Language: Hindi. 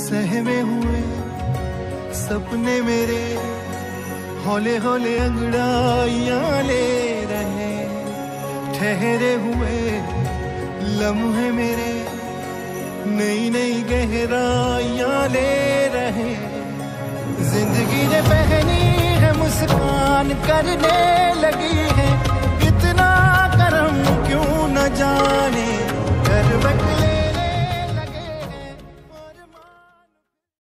सहमे हुए सपने मेरे हौले हौले अंगड़ाइयां ले रहे, ठहरे हुए लम्हे मेरे नई नई गहराइयां ले रहे। जिंदगी ने पहनी है मुस्कान करने लगी है,